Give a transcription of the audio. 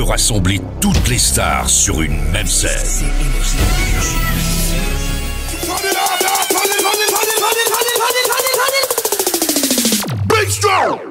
rassembler toutes les stars sur une même scène. Big Strong!